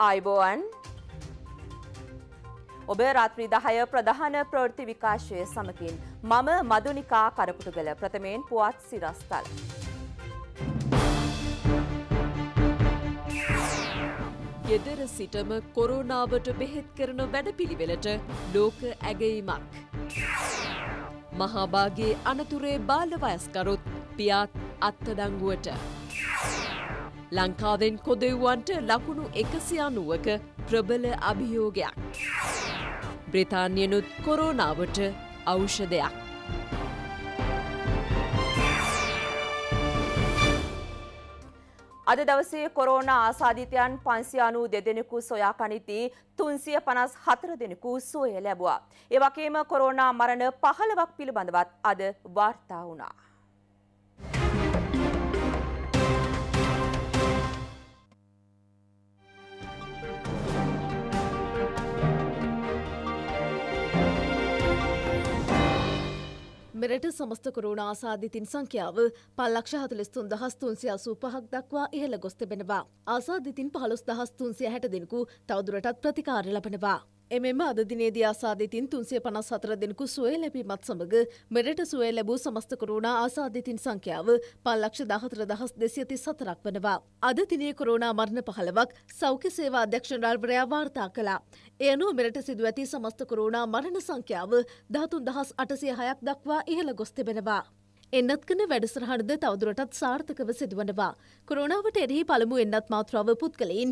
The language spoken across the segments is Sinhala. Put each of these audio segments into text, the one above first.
ආයුබෝවන් ඔබ රාත්‍රී 10 ප්‍රධාන ප්‍රවෘත්ති විකාශය සමගින් මම මදුනිකා කරපුටුගල ප්‍රථමයෙන් පුවත් සිරස්තල්. ගෙදර සිටම කොරෝනාවට බෙහෙත් කරන වැඩපිළිවෙලට ලෝක ඇගයීමක්. මහාභාගයේ අනතුරේ බාල වයස්කරුත් පියාත් අත්අඩංගුවට. ලංකාවෙන් කොදෙව්වන්ට ලකුණු 190ක ප්‍රබල අභියෝගයක්. බ්‍රිතාන්‍යනුත් කොරෝනාවට ඖෂධයක්. අද දවසේ කොරෝනා ආසාදිතයන් 592 දෙනෙකු සොයා ගනිද්දී 354 දෙනෙකු සුවය ලැබුවා. ඒ වගේම කොරෝනා මරණ 15ක් පිළිබඳවත් අද වාර්තා වුණා. මෙරට සමස්ත කොරෝනා ආසාදිතින් සංඛ්‍යාව 5,43,385ක් දක්වා ඉහළ ගොස් තිබෙනවා. ආසාදිතින් 15,360 දෙනෙකු තවදුරටත් ප්‍රතිකාර ලබනවා. එමෙන්ම අද දිනේදී ආසාදිතින් 354 දෙනෙකු සුවය ලැබීමත් සමග මෙරට සුවය ලැබූ සමස්ත කොරෝනා ආසාදිතින් සංඛ්‍යාව 5,14,234ක් වනවා. අද දිනේ කොරෝනා මරණ 15ක් සෞඛ්‍ය සේවා අධ්‍යක්ෂකවරයා වාර්තා කළා. ඒ අනුව මෙරට සිදු ඇති සමස්ත කොරෝනා මරණ සංඛ්‍යාව 13,806ක් දක්වා ඉහළ ගොස් තිබෙනවා. එන්නත් කන වැඩසටහනද තවදුරටත් සාර්ථකව සිදුවනවා. කොරෝනාවට එරෙහි පළමු එන්නත් මාත්‍රාව පුද්ගලයින්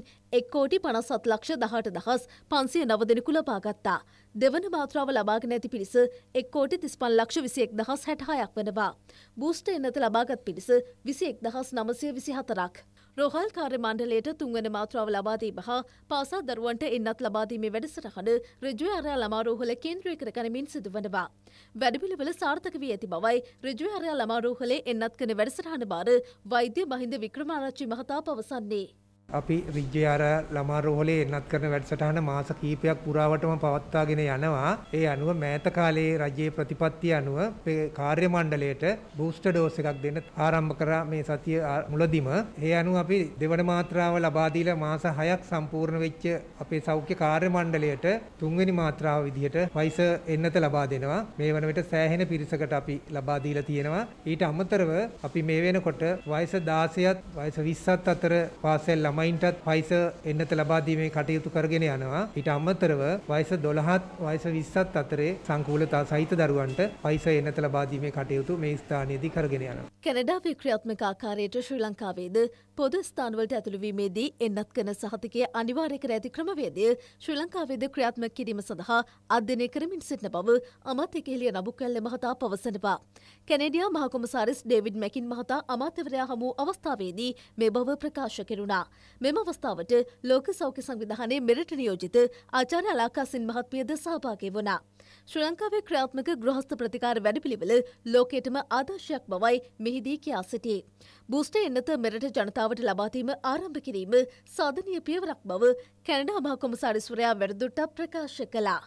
1,50,18,509 දෙනෙකු ලබා ගත්තා. දෙවන මාත්‍රාව ලබාගෙන ඇති පිරිස 1,35,21,066ක් වෙනවා. බූස්ටර් එන්නත ලබාගත් පිරිස 21,924ක්. රෝහල් කාර්ය මණ්ඩලයට තුන්වන මාත්‍රාව ලබා දීම හා පාසල් දරුවන්ට එන්නත් ලබා දීමේ වැඩසටහන ඍජුවේ ආරය ළමා රෝහල කේන්ද්‍රය කර ගනිමින් සිදුවනවා. වැඩපිළිවෙල සාර්ථක වී ඇති බවයි ඍජුවේ ආරය ළමා රෝහලේ එන්නත් කරන වැඩසටහන බාර වෛද්‍ය මහින්ද වික්‍රමාරච්චි මහතා පවසන්නේ. අපි රිජ්ජයාර ළමා රෝහලේ එන්නත් කරන වැඩසටහන මාස කිහිපයක් පුරාවටම පවත්වාගෙන යනවා. ඒ අනුව මෑත කාලයේ රජයේ ප්‍රතිපත්තිය අනුව අපේ කාර්ය මණ්ඩලයට බූස්ටර් ඩෝස් එකක් දෙන්න ආරම්භ කරා මේ සතිය මුලදීම. ඒ අනුව අපි දෙවන මාත්‍රාව ලබා දීලා මාස 6ක් සම්පූර්ණ වෙච්ච අපේ සෞඛ්‍ය කාර්ය මණ්ඩලයට තුන්වෙනි මාත්‍රාව විදිහට Pfizer එන්නත ලබා දෙනවා. මේ වන විට සෑහෙන පිරිසකට අපි ලබා දීලා තියෙනවා. ඊට අමතරව අපි මේ වෙනකොට වයස 16ත් වයස 20ත් අතර පාසල් ළමයින්ටත් Pfizer එන්නත ලබා දීමේ කටයුතු කරගෙන යනවා. ඊට අමතරව වයස 12ත් වයස 20ත් අතරේ සංකූලතා සහිත දරුවන්ට Pfizer එන්නත ලබා දීමේ කටයුතු මේ ස්ථානයේදී කරගෙන යනවා. කැනඩාවේ ක්‍රියාත්මක ආකාරයට ශ්‍රී ලංකාවේද පොදු ස්ථානවලට ඇතුළු වීමේදී එන්නත් කරන සහතිකය අනිවාර්ය කර ඇති ක්‍රමවේදය ශ්‍රී ලංකාවේද ක්‍රියාත්මක කිරීම සඳහා අධ්‍යයනය කරමින් සිටින බව අමාත්‍ය කෙහෙලිය නබුකැල්ල මහතා පවසනවා. කැනේඩියා මහ කොමසාරිස් ඩේවිඩ් මැකින් මහතා අමාත්‍යවරයා හමු අවස්ථාවේදී මේ බව ප්‍රකාශ කෙරුණා. මෙම අවස්ථාවට ලෝක සෞඛ්‍ය සංවිධානයේ මෙරට නියෝජිත ආචාර්ය අලාකාසින් මහත්මියද සහභාගී වුණා. ශ්‍රී ලංකාවේ ක්‍රියාත්මක ගෘහස්ත ප්‍රතිකාර වැඩපිළිවෙල ලෝකයටම ආදර්ශයක් බවයි මෙහිදී කියා සිටියේ. බූස්ටර් එන්නත මෙරට ජනතාවට ලබා දීම ආරම්භ කිරීම සාධනීය පියවරක් බව කැනඩා මහ කොමසාරිස්වරයා වැඩිදුරටත් ප්‍රකාශ කළා.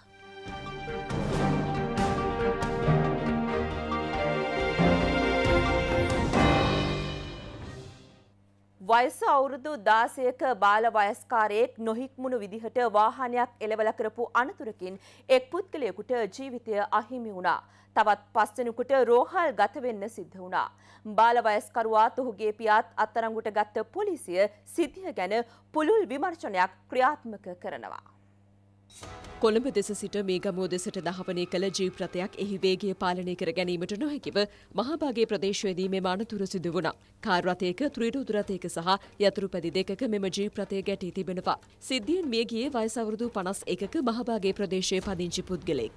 වයස අවුරුදු 16ක බාල වයස්කාරයෙක් නොහික්මුණු විදිහට වාහනයක් එලවල කරපු අනතුරකින් එක් පුද්ගලයෙකුට ජීවිතය අහිමි වුණා. තවත් 5 දෙනෙකුට රෝහල් ගත වෙන්න සිද්ධ වුණා. බාල වයස්කරුවාත් ඔහුගේ පියාත් අත්අඩංගුවට ගත්ත පොලිසිය සිද්ධිය ගැන පුළුල් විමර්ශනයක් ක්‍රියාත්මක කරනවා. කොළඹ දෙස සිට මේගමුව දෙසට දහවනය කළ ජීප් රථයක් එහි වේගය පාලනය කර ගැනීමට නොහැකිව මහාභාගයේ ප්‍රදේශයේදී මෙම අනතුර සිදු වුණා. කාර් රථයක ත්‍රිරුදු රථයක සහ යතුරුපැදි දෙකක මෙම ජීප් රථය ගැටී තිබෙනවා. සිද්ධියෙන් මිය ගියේ වයස අවුරුදු 51ක මහාභාගයේ ප්‍රදේශයේ පදිංචි පුද්ගලෙක්.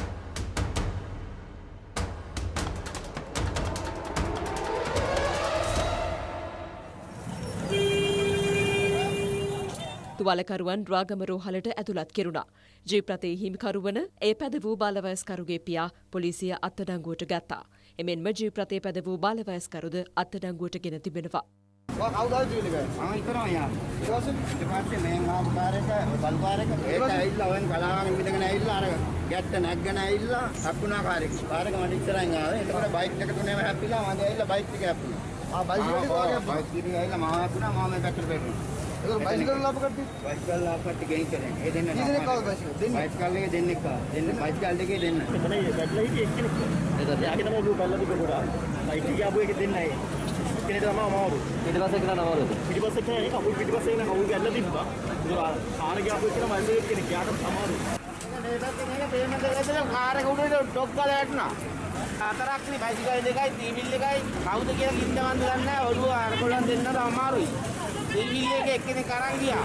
තුවාලකරුවන් රාගම රෝහලට ඇතුළත් කෙරුණා. ජීප් රථයේ හිමිකරුවන ඒ පැද වූ බාලවයස්කරුගේ පියා පොලිසිය අත්අඩංගුවට ගත්තා. එමෙන්ම ජීප් රථයේ පැද වූ බාලවයස්කරුද අත්අඩංගුවට ගෙන තිබෙනවා. කවුද ජීවිතේ? මම හිතනවා යා. ඊට පස්සේ මේ මාකාරයක බලකාරයක ඒක ඇවිල්ලා ඔයන් කලාවෙන් මිදගෙන ඇවිල්ලා අර ගැට්ට නැග්ගෙන ඇවිල්ලා අක්ුණා කාර්යක. කාර්යක මට ඉස්සරහින් ආවේ. එතකොට බයික් එක තුනේම හැප්පිලා මම ඇවිල්ලා බයික් එක හැප්පුණා. බයික් එක ඇවිල්ලා මාව අක්ුණා මම මේ පැත්තට බැලුවා. ඒක බයිසිකල් ලාභ කට්ටිය. බයිසිකල් ලාභ කට්ටිය ගෙන් කරන්නේ. ඒ දෙන්න. කීදෙනෙක් කවද බයිසිකල්? දෙන්නේ. බයිසිකල් එකේ දෙන්නෙක් කා. දෙන්න බයිසිකල් එකේ දෙන්න. එතන බැටලා හිටියේ එක්කෙනෙක්. ඒක යාගේ තමයි දුව බැලලා තිබ්බ ගොඩා. බයික් එකේ ආපු එකේ දෙන්නයි. එක්කෙනෙක් තමයි අමාරු. පිටිපස්සේ කරන අමාරු. පිටිපස්සේ කරන එක කවුරු පිටිපස්සේ එන කවුරු බැලලා තිබ්බා. ඒක කාර් ගියාපු එකේ මම එක්කෙනෙක් යාට අමාරු. මේකත් එන්නේ පේමන්ට් එක ඇදලා කාර් එක උඩට ඩොක් ගාලා වැටුණා. හතරක්නේ බයිසිකල් දෙකයි ටීවිල් එකයි කවුද කියලා කින්දවන්න දන්නේ නැහැ. ඔළුව අරකොලන් දෙන්නට අමාරුයි. ටීවිල් එකේ එක්කෙනෙක් අරන් ගියා.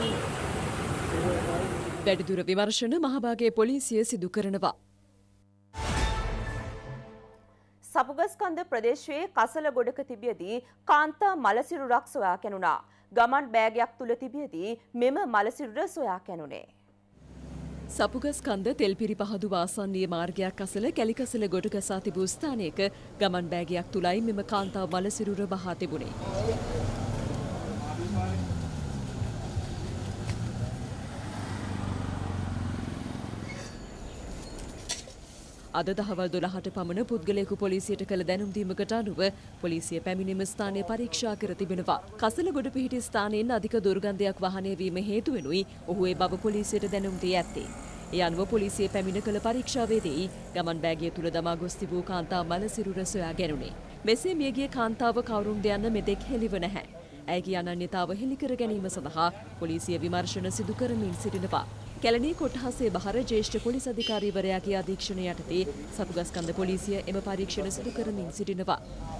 වැඩිදුර විමර්ශන මහභාගයේ පොලිසිය සිදු කරනවා. සපුගස්කන්ද ප්‍රදේශයේ කසල ගොඩක තිබියදී කාන්තා මලසිරුරක් සොයා කැණුණා. ගමන් බෑගයක් තුල තිබියදී මෙම මලසිරුර සොයා කැණුනේ. සපුගස්කන්ද තෙල්පිරි පහදු වාසන්නීය මාර්ගයක් අසල කැලිකසල ගොඩගසා තිබූ ස්ථානයක ගමන් බෑගයක් තුලයි මෙම කාන්තා මලසිරුර බහා තිබුණේ. අද දහවල් 12ට පමණ පුද්ගලයෙකු පොලිසියට කළ දැනුම් දීමකට අනුව පොලිසිය පැමිණීම ස්ථානය පරීක්ෂා කර තිබෙනවා. කසලගොඩ පිහිටි ස්ථානයෙන් අධික දුර්ගන්ධයක් වහනය වීම හේතුවෙනුයි ඔහු ඒ බව පොලිසියට දැනුම් දී ඇත්තේ. ඒ අනුව පොලිසිය පැමිණ කළ පරීක්ෂාවේදී ගමන් බෑගය තුල දමා ගොස් තිබූ කාන්තා මලසිරුර සොයා ගැනුණේ. මෙසේ මියගිය කාන්තාව කවුරුන්ද යන්න මෙතෙක් හෙළිව නැහැ. ඇයගේ අනන්‍යතාව හෙළි කර ගැනීම සඳහා පොලිසිය විමර්ශන සිදු කරමින් සිටිනවා. කැලණී කොටහසේ බහර ජ්‍යෙෂ්ඨ පොලිස් අධිකාරීවරයාගේ අධීක්ෂණය යටතේ සපුගස්කන්ද පොලිසිය එම පරීක්ෂණ සිදු කරමින් සිටිනවා.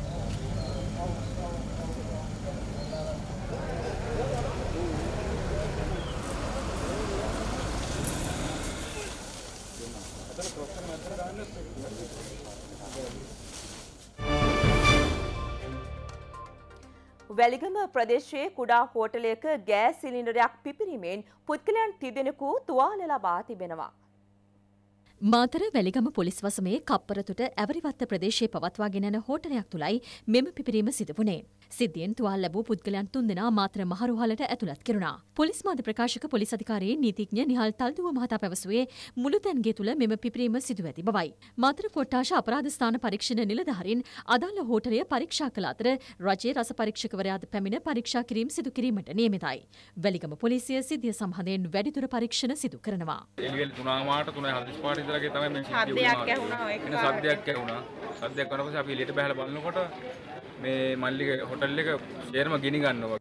වැලිගම ප්‍රදේශයේ කුඩා හෝටලයක ගෑස් සිලින්ඩරයක් පිපිරීමෙන් පුද්ගලයන් 30 දෙනෙකු තුවාල ලබා තිබෙනවා. මාතර වැලිගම පොලිස් වසමේ කප්පරතුට ඇවරිවත්ත ප්‍රදේශයේ පවත්වාගෙන යන හෝටලයක් තුලයි මෙම පිපිරීම සිදු වුණේ. සිද්ධියෙන් තුවාල ලැබූ පුද්ගලයන් 3 දෙනා මාතර මහරෝහලට ඇතුළත් කෙරුණා. පොලිස් මාධ්‍ය ප්‍රකාශක පොලිස් අධිකාරී නීතිඥ නිහල් තල්දුව මහතා පැවසුවේ මුළුතැන්ගේ තුල මෙම පිපිරීම සිදු ඇති බවයි. මාතර කොට්ටාශ අපරාධ ස්ථාන පරීක්ෂණ නිලධාරීන් අදාළ හෝටලය පරීක්ෂා කළ අතර රජයේ රස පරීක්ෂකවරයාද පැමිණ පරීක්ෂා කිරීම සිදු කිරීමට නියමිතයි. වැලිගම පොලිසිය සිද්ධිය සම්බන්ධයෙන් වැඩිදුර පරීක්ෂණ සිදු කරනවා. එළිවෙල 3:45 ඉඳලාගේ තමයි මේ සද්දයක් ඇහුණා. ඒක සද්දයක් ඇහුණා. සද්දයක් කරනකොට අපි එළියට බහලා බලනකොට මේ මල්ලිගේ හොටල් එක ෂේර්ම ගිනි ගන්නවා.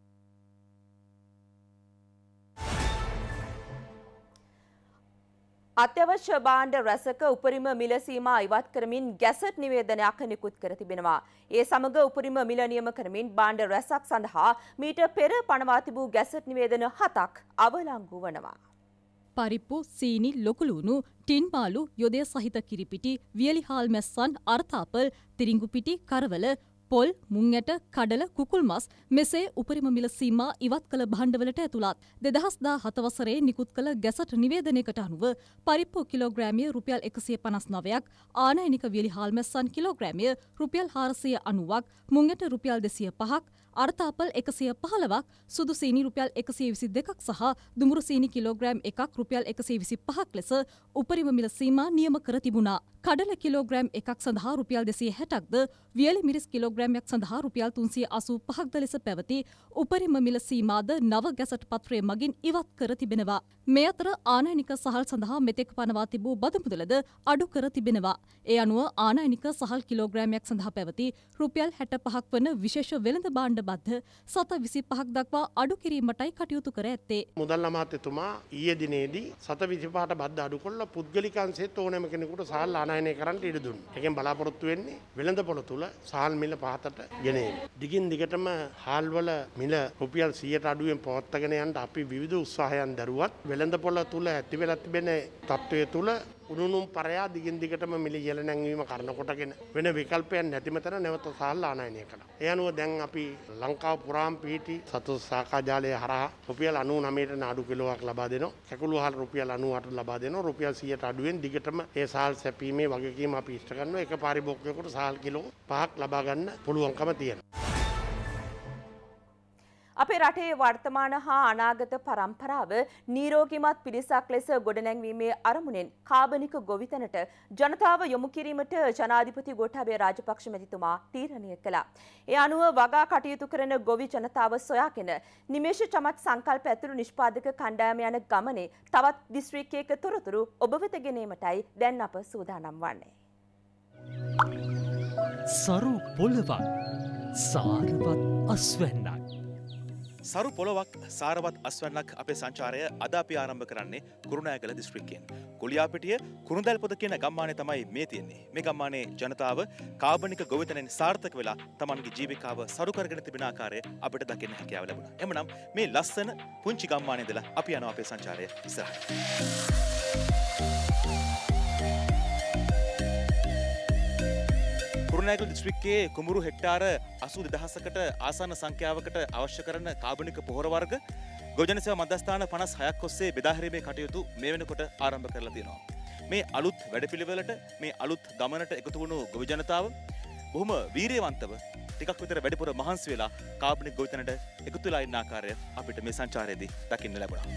අත්‍යවශ්‍ය භාණ්ඩ රැසක උපරිම මිල සීමා ඉවත් කරමින් ගැසට් නිවේදනයක් නිකුත් කර තිබෙනවා. ඒ සමග උපරිම මිල නියම කරමින් භාණ්ඩ රැසක් සඳහා මීට පෙර පනවා තිබූ ගැසට් නිවේදන 7ක් අවලංගු වනවා. පරිප්පු, සීනි, ලොකුලුණු, ටින් මාළු, යොදය සහිත කිරිපිටි, වියලිහාල් මැස්සන්, අර්තාපල්, තිරිඟු පිටි, කරවල, පොල්, මුං ඇට, කඩල, කුකුල් මස් මෙසේ උපරිම මිල සීමා ඉවත් කළ භාණ්ඩවලට ඇතුළත් 2017 වසරේ නිකුත් කළ ගැසට් නිවේදනයකට අනුව පරිප්පු කිලෝග්‍රෑමිය රුපියල් 150ක්, ආනයනික වියලිහාල් මැස්සන් කිලෝග්‍රෑමිය රුපියල් 490ක්, මුං ඇට රුපියල් 205ක්, අර්තාපල් 115ක්, සුදු සීනි රුපියල් 122ක් සහ දුමුරු සීනි කිලෝග්‍රෑම් 1ක් රුපියල් 125ක් ලෙස උපරිම මිල සීමා නියම කර තිබුණා. කඩල කිලෝග්‍රෑම් 1ක් සඳහා රුපියල් 260ක්ද, වියලි මිරිස් කිලෝග්‍රෑම්යක් සඳහා රුපියල් 385ක්ද ලෙස පැවති උපරිම මිල සීමාද නව ගැසට් පත්‍රය මගින් ඉවත් කර තිබෙනවා. මේ අතර ආනයනික සහල් සඳහා මෙතෙක් පනවා තිබූ බදු මුදලද අඩු කර තිබෙනවා. ඒ අනුව ආනයනික සහල් කිලෝග්‍රෑම්යක් සඳහා පැවති රුපියල් 65ක් වන විශේෂ වෙළඳ භාණ්ඩ බද්ධ 725ක් දක්වා අඩු කිරීමටයි කටයුතු කර ඇත්තේ. මුදල් අමාත්‍යතුමා ඊයේ දිනේදී 725ට බද්ධ අඩු කළා පුද්ගලික අංශෙත් ඕනෑම කෙනෙකුට සහල් ආනයනය කරන්න ඉඩ දුන්නා. ඒකෙන් බලාපොරොත්තු වෙන්නේ වෙළඳපොළ තුල සහල් මිල පහතට ගෙනීම. දිගින් දිගටම හාල් වල මිල රුපියල් 100ට අඩුවෙන් පවත්වාගෙන යන්න අපි විවිධ උත්සාහයන් දරුවත් වෙළඳපොළ තුල ඇති වෙලා තිබෙන තත්ත්වය තුල උණුණුම් පරයා දිගින් දිගටම මිල ඉහළ නැංවීම කරන කොටගෙන වෙන විකල්පයක් නැතිම තැන නැවත සහල් ආනයනය කළා. ඒ අනුව දැන් අපි ලංකාව පුරාම පිහිටි සතු සාකා ජාලය හරහා රුපියල් 99ට නාඩු කිලෝවක් ලබා දෙනවා. කැකුළු හාල් රුපියල් 98ට ලබා දෙනවා. රුපියල් 100ට අඩුවෙන් දිගටම ඒ සහල් සැපීමේ වගකීම අපි ඉෂ්ට කරනවා. එක පරිභෝගිකයෙකුට සහල් කිලෝ 5ක් ලබා ගන්න පුළුවන්කම තියෙනවා. අපේ අපේ රටේ වර්තමාන හා අනාගත පරම්පරාව නිරෝගීමත් පිරිසක් ලෙස ගොඩනැංවීමේ අරමුණෙන් කාබනික ගොවිතැනට ජනතාව යොමු කිරීමට ජනාධිපති ගෝඨාභය රාජපක්ෂ මැතිතුමා තීරණය කළා. ඒ අනුව වගා කටයුතු කරන ගොවි ජනතාව සොයාගෙන නිමේෂ චමත් සංකල්ප ඇතුළු නිෂ්පාදක කණ්ඩායම යන ගමනේ තවත් දිස්ත්‍රික්කයක තොරතුරු ඔබ වෙත ගෙනීමටයි දැන් අප සූදානම් වන්නේ. සරු පොළවක් සාරවත් අස්වැන්නක්. සරු පොළොවක් සාරවත් අස්වැන්නක් අපේ සංචාරය අද අපි ආරම්භ කරන්නේ කුරුණෑගල දිස්ත්‍රික්කයෙන්. කුලියාපිටිය කුරුඳැල්පොද කියන ගම්මානයේ තමයි මේ තියෙන්නේ. මේ ගම්මානයේ ජනතාව කාබනික ගොවිතැනෙන් සාර්ථක වෙලා තමන්ගේ ජීවිකාව සරු කරගෙන තිබෙන ආකාරය අපිට දකින්න හැකියාව ලැබුණා. එමනම් මේ ලස්සන පුංචි ගම්මානයේ ඉඳලා අපි යනවා අපේ සංචාරය ඉස්සරහට. කුරුණෑගල දිස්ත්‍රික්කයේ කුඹුරු හෙක්ටාර 82000කට ආසන්න සංඛ්‍යාවකට අවශ්‍ය කරන කාබනික පොහොර වර්ග ගොවිජන සේවා මධ්‍යස්ථාන 56ක් ඔස්සේ බෙදා හැරීමේ කටයුතු මේ වෙනකොට ආරම්භ කරලා තියෙනවා. මේ අලුත් වැඩපිළිවෙලට මේ අලුත් ගමනට එකතු වුණු ගොවි ජනතාව බොහොම වීරියවන්තව ටිකක් විතර වැඩිපුර මහන්සි වෙලා කාබනික ගොවිතැනට එකතු වෙලා ඉන්න ආකාරය අපිට මේ සංචාරයේදී දකින්න ලැබුණා.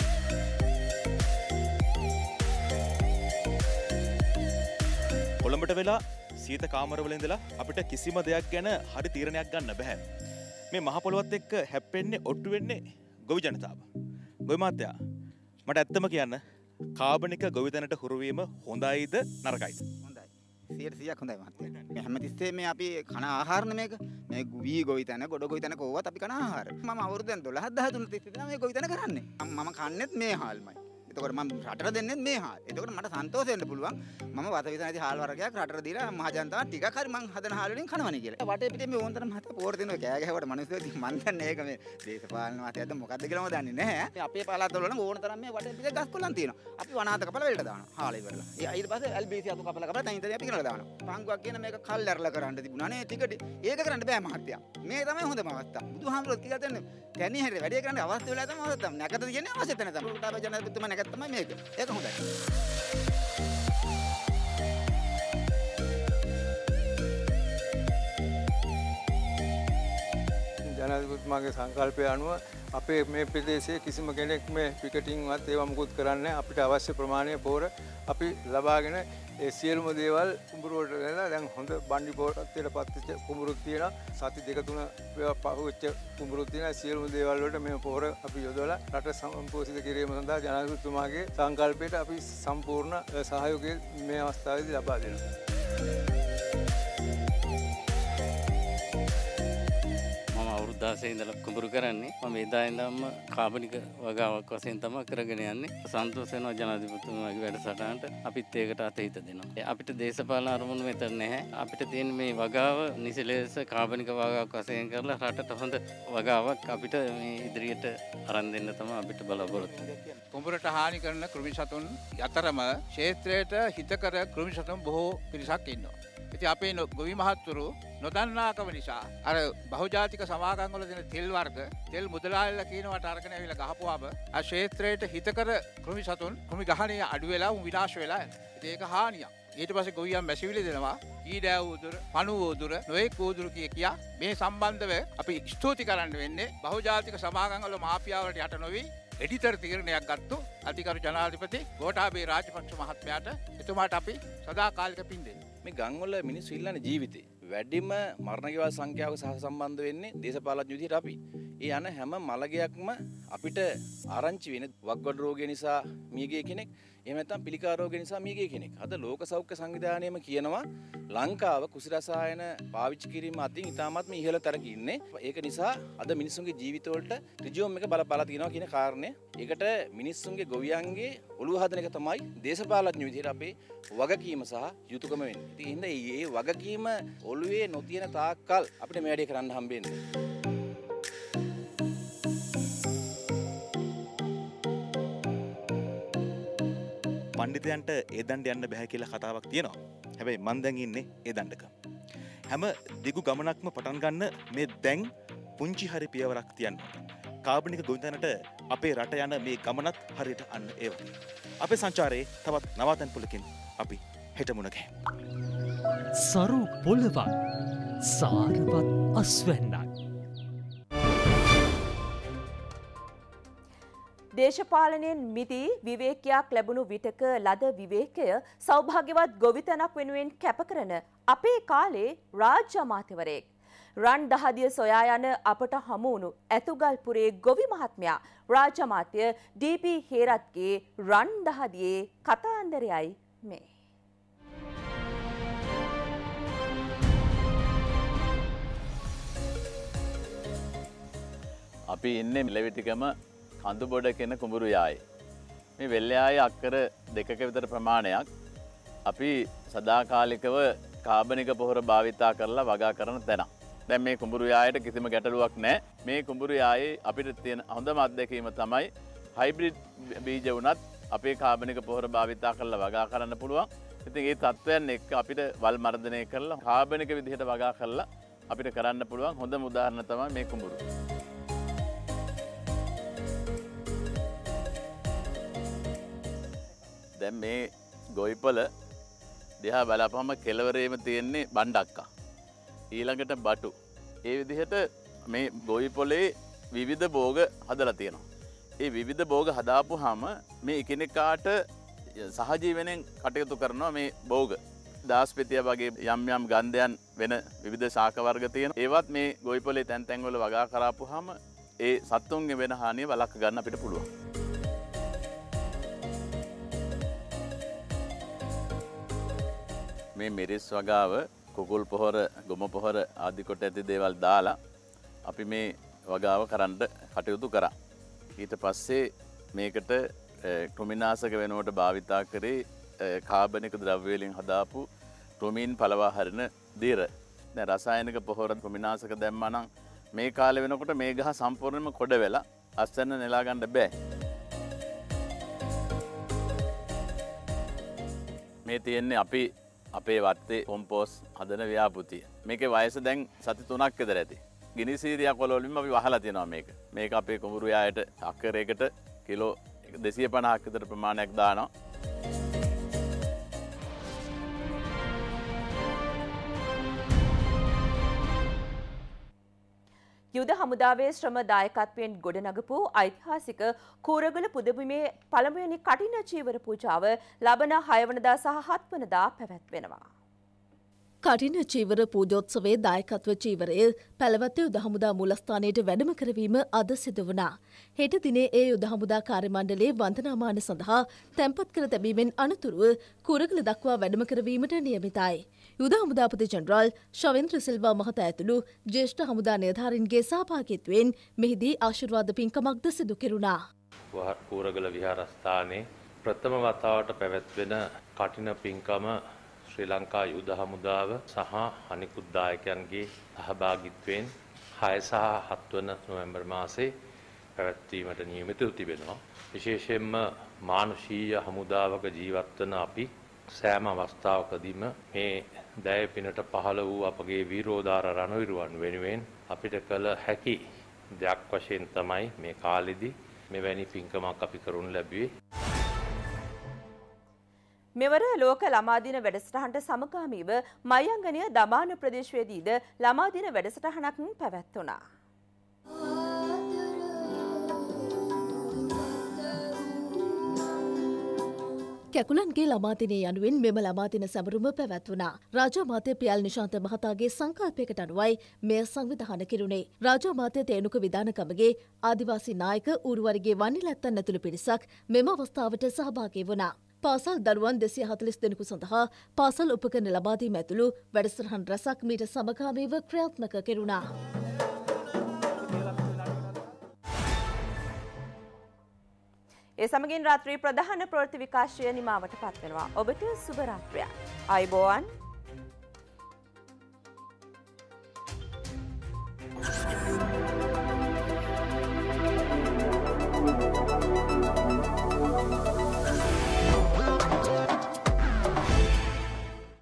කොළඹට වෙලා සීත කාමරවල ඉඳලා අපිට කිසිම දෙයක් ගැන හරි තීරණයක් ගන්න බෑ. මේ මහ පොළොවත් එක්ක හැප්පෙන්නේ ඔට්ටු වෙන්නේ ගොවි ජනතාව. ගොවි මාත්‍යා මට ඇත්තම කියන්න කාබනික ගොවිතැනට හුරු වීම හොඳයිද නරකයිද? හොඳයි. 100%ක් හොඳයි මාත්‍යා. මේ හැමතිස්සෙම මේ අපි කන ආහාරන මේක. මේ වී ගොවිතැන, ගොඩ ගොවිතැන කොහොවත් අපි කන ආහාර. මම අවුරුද්දෙන් 12 13 තිස්සේ මේ ගොවිතැන කරන්නේ. මම කන්නේත් මේ හාල්මයි. එතකොට මම රටට දෙන්නේ මේ හාල්. එතකොට මට සන්තෝෂ වෙන්න පුළුවන්. මම වත විතනදී හාල් වර්ගයක් රටට දීලා මහජනතාව ටිකක් හරි මං හදන හාල් වලින් කනවනේ කියලා. වටේ පිටේ මේ ඕන්තරම් හත පෝර දෙනවා කෑ ගැහුවට මිනිස්සු මන් දන්නේ ඒක මේ දේශපාලන වාසියක්ද මොකක්ද කියලා මම දන්නේ නැහැ. අපේ පළාතවල නම් ඕනතරම් මේ වටේ පිටේ ගස් කොළන් තියෙනවා. අපි වනාත කපලා වෙලට දානවා. හාල් ඉවරලා. ඊට පස්සේ LBC අතු කපලා තනින් අපි කරලා දානවා. පංගුවක් කියන මේක කල් ඇරලා කරන්න තිබුණා නේ ටිකට. ඒක කරන්න බෑ මහත්තයා. මේ තමයි හොඳම අවස්ථාව. බුදුහාමුදුරුවෝ කියලා දෙන්නේ තැනි හැරි වැඩේ කරන්න අවස්ථාව වෙලා තමයි අවස්ථාව. නැකත කියන්නේ අවශ්‍ය තැන තමයි. උටාපේ ජනාධිපතිතුමා නැකත තමයි මේක. ඒක හොඳයි. ජනාධිපතිතුමාගේ සංකල්පය අනුව අපේ මේ ප්‍රදේශයේ කිසිම කෙනෙක් මේ පිකටින්වත් ඒවා මුකුත් කරන්නේ අපිට අවශ්‍ය ප්‍රමාණය පොර අපි ලබාගෙන ඒ සියලුම දේවල් කුඹුරුවට ගෙනලා දැන් හොඳ බණ්ඩි පොරටත් පත් වෙච්ච කුඹුරුත් තියෙනවා. සති දෙක තුන පහුවෙච්ච කුඹුරුත් තියෙනවා. සියලුම දේවල් වලට මේ පොර අපි යොදවලා රට සම්පෝෂිත කිරීම සඳහා ජනාධිපතිතුමාගේ සංකල්පයට අපි සම්පූර්ණ සහයෝගය මේ අවස්ථාවේදී ලබා දෙනවා. අවුරුද්දාසේ ඉඳලා කුඹුරු කරන්නේ. මම එදා ඉඳන්ම කාබනික වගාවක් වශයෙන් තමයි කරගෙන යන්නේ. සන්තෝෂ වෙනවා ජනාධිපතිතුමාගේ වැඩසටහනට. අපිත් ඒකට අතහිත දෙනවා. අපිට දේශපාලන අරමුණු මෙතන නැහැ. අපිට තියෙන මේ වගාව නිසලෙස කාබනික වගාවක් වශයෙන් කරලා රටට හොඳ වගාවක් අපිට මේ ඉදිරියට අරන් දෙන්න තමයි අපිට බලාපොරොත්තු වෙන්නේ. කුඹුරට හානි කරන කෘමි සතුන් අතරම ක්ෂේත්‍රයට හිතකර කෘමි සතුන් බොහෝ පිරිසක් ඉන්නවා. ඉතින් අපේ ගොවි මහත්තුරු නොදන්නාකම නිසා අර බහුජාතික සමාගම් වල දෙන තෙල් වර්ග තෙල් මුදලාලිලා කියනවට අරගෙන ඇවිල්ලා ගහපුවාම ආ ක්ෂේත්‍රයට හිතකර කෘමි සතුන් කෘමි ගහණය අඩු වෙලා විනාශ වෙලා යනවා. ඉතින් ඒක හානියක්. ඊට පස්සේ ගොවියන් මැසිවිලි දෙනවා. ඊඩෑ උදුර, පණු උදුර, නොයෙක් උදුර කියා මේ සම්බන්ධව අපි ස්තුති කරන්න වෙන්නේ බහුජාතික සමාගම් වල මාෆියාවලට යට නොවි එඩිටර් තීරණයක් ගත්තු අධිකාරී ජනාධිපති ගෝඨාභය රාජපක්ෂ මහත්මයාට එතුමාට අපි සදාකාලික පින් දෙනවා. මේ ගම්වල මිනිස්සු ඉල්ලන්නේ ජීවිතේ. වැඩිම මරණ ගෙවල් සංඛ්‍යාවක සහ සම්බන්ධ වෙන්නේ දේශපාලන විදිහට අපි. ඒ යන හැම මලගයක්ම අපිට ආරංචි වෙන වක්ගඩ රෝගය නිසා මියගිය කෙනෙක්, එහෙම නැත්නම් පිළිකා රෝගය නිසා මියගිය කෙනෙක්. අද ලෝක සෞඛ්‍ය සංවිධානයම කියනවා ලංකාව කුසි රසායන පාවිච්චි කිරීම අතින් ඉතාමත්ම ඉහළ තැනක ඉන්නේ. ඒක නිසා අද මිනිස්සුන්ගේ ජීවිතවලට රිජියුම් එක බලපාලා තියෙනවා කියන කාරණය. ඒකට මිනිස්සුන්ගේ ගොවියන්ගේ ඔළුව හදන එක තමයි දේශපාලන විදිහට අපේ වගකීම සහ යුතුයකම වෙන්නේ. ඉතින් මේ වගකීම ඔළුවේ නොතියන තාක්කල් අපිට මේ වැඩේ කරන්න හම්බෙන්නේ. පණ්ඩිතයන්ට ඒ දණ්ඩ යන්න බෑ කියලා කතාවක් තියෙනවා. හැබැයි මන් දැන් ඉන්නේ ඒ දණ්ඩක. හැම දිගු ගමනක්ම පටන් ගන්න මේ දැන් පුංචි හරි පියවරක් තියන්න. කාබනික ගොවිතැනට අපේ රට යන මේ ගමනත් හරියට අන්න ඒ වගේ. අපේ සංචාරයේ තවත් නවාතැන් පුලකින් අපි හෙට මුණ ගැහෙමු. සරු පොළවක් සාරවත් අස්වැන්නක්. දේශපාලනයෙන් මිදී විවේකයක් ලැබුණු විටක ලද විවේකය සෞභාග්‍යවත් ගොවිතැනක් වෙනුවෙන් කැප කරන අපේ කාලේ රාජ්‍ය අමාත්‍යවරයෙක් රන් දහදිය සොයා යන අපට හමු වුණු ඇතුගල්පුරේ ගොවි මහත්මයා රාජ්‍ය අමාත්‍ය ඩී.පී. හේරත්ගේ රන් දහදියේ කතාන්දරයයි මේ. අපි ඉන්නේ මිලවිටිකම කඳුබොඩ කියන කුඹුරු යායේ. මේ වෙල්යායේ අක්කර 2ක විතර ප්‍රමාණයක් අපි සදාකාලිකව කාබනික පොහොර භාවිතා කරලා වගා කරන තැන. දැන් මේ කුඹුරු යායට කිසිම ගැටලුවක් නැහැ. මේ කුඹුරු යායේ අපිට තියෙන හොඳම අත්දැකීම තමයි හයිබ්‍රිඩ් බීජ වුණත් අපේ කාබනික පොහොර භාවිතා කරලා වගා කරන්න පුළුවන්. ඉතින් ඒ තත්ත්වයන් එක්ක අපිට වල් මර්ධනය කරලා කාබනික විදිහට වගා කරලා අපිට කරන්න පුළුවන් හොඳම උදාහරණ තමයි මේ කුඹුරු. දැන් මේ ගොවිපළ දිහා බලපුවම කෙළවරේම තියෙන්නේ බණ්ඩක්කා. ඊළඟට බටු. ඒ විදිහට මේ ගොවිපොලේ විවිධ භෝග හදලා තියෙනවා. ඒ විවිධ භෝග හදාපුවාම මේ එකිනෙකාට සහජීවනයෙන් කටයුතු කරනවා මේ භෝග. දාස්පෙතිය වගේ යම් යම් ගන්ධයන් වෙන විවිධ ශාක වර්ග තියෙනවා. ඒවත් මේ ගොවිපොලේ තැන් තැන් වල වගා කරාපුවාම ඒ සත්තුන්ගේ වෙන හානිය වළක්ව ගන්න අපිට පුළුවන්. මේ මිරිස් වගාව කුකුල් පොහොර ගොම පොහොර ආදි කොට ඇති දේවල් දාලා අපි මේ වගාව කරන්න කටයුතු කරා. ඊට පස්සේ මේකට කෘමිනාශක වෙනුවට භාවිතා කරේ කාබනික ද්‍රව්‍ය වලින් හදාපු ක්‍රොමීන් පළවා හරින දිර. දැන් රසායනික පොහොර කෘමිනාශක දැම්මා නම් මේ කාලේ වෙනකොට මේ ගහ සම්පූර්ණයෙන්ම කොඩ වෙලා අස්වැන්න නෙලා ගන්න බෑ. මේ තියෙන්නේ අපි අපේ වත්තේ කොම්පෝස් හදන ව්‍යාපෘතිය. මේකේ වයස දැන් සති 3ක් විතර ඇති. ගිනි සීරියක් වලින් අපි වහලා තියෙනවා මේක. මේක අපේ කුඹුරු යායට අක්කරයකට කිලෝ 250ක් විතර ප්‍රමාණයක් දානවා. යුද හමුදාවේ ශ්‍රම දායකත්වයෙන් ගොඩනගපු ඓතිහාසික කූරගල පුදබිමේ පළමුවෙනි කටින චීවර පූජාව ලබන 6 වනදා සහ 7 වනදා පැවැත්වෙනවා. කටින චීවර පූජෝත්සවයේ දායකත්ව චීවරය පැලවත්තේ යුද හමුදා මූලස්ථානයට වැඩම කරවීම අද සිදු වුණා. හෙට දිනේ ඒ යුද හමුදා කාර්ය මණ්ඩලයේ වන්දනාමාන සඳහා තැන්පත් කර තැබීමෙන් අනතුරුව කුරගල දක්වා වැඩම කරවීමට නියමිතයි. යුද හමුදාපති ජනරාල් ශවෙන්ද්‍ර සිල්වා මහතා ඇතුළු ජ්‍යෙෂ්ඨ හමුදා නිලධාරීන්ගේ සහභාගීත්වයෙන් මෙහිදී ආශිර්වාද පින්කමක්ද සිදු කෙරුණා. කුරගල විහාරස්ථානයේ ප්‍රථම වතාවට පැවැත්වෙන කටින පින්කම ශ්‍රී ලංකා යුද හමුදාව සහ අනිකුත් දායකයන්ගේ සහභාගීත්වයෙන් 6 සහ 7 වන නොවැම්බර් මාසයේ පැවැත්වීමට නියමිතව තිබෙනවා. විශේෂයෙන්ම මානුෂීය හමුදාවක ජීවත් වන අපි සෑම අවස්ථාවකදීම මේ දැය පිනට පහළ වූ අපගේ වීරෝදාර රණවිරුවන් වෙනුවෙන් අපිට කළ හැකි දෙයක් වශයෙන් තමයි මේ කාලෙදී මෙවැනි පින්කමක් අපි කරනු ලැබුවේ. මෙවර ලෝක ළමා දින වැඩසටහනට සමගාමීව මයංගනය දමාන ප්‍රදේශයේදීද ළමා දින වැඩසටහනක් පැවැත්වුණා. කැකුලන්ගේ ළමාදිනය යනුවෙන් මෙම ළමාදින සැමරුම පැවැත්වුණා. රාජාමාත්‍ය පියල් නිශාන්ත මහතාගේ සංකල්පයකට අනුවයි මෙය සංවිධානය කෙරුණේ. රාජාමාත්‍ය තේනුක විධානකමගේ ආදිවාසී නායක ඌරුවරිගේ වන්නිලැත්තන් ඇතුළු පිරිසක් මෙම අවස්ථාවට සහභාගී වුණා. පාසල් දරුවන් 240 දෙනෙකු සඳහා පාසල් උපකරණ ලබා දීම ඇතුළු වැඩසටහන් රැසක් මීට සමගාමීව ක්‍රියාත්මක කෙරුණා. ඒ සමගින් රාත්‍රී ප්‍රධාන ප්‍රවෘත්ති විකාශය නිමාවට පත්වෙනවා. ඔබට සුබ රාත්‍රියක්. ආයුබෝවන්.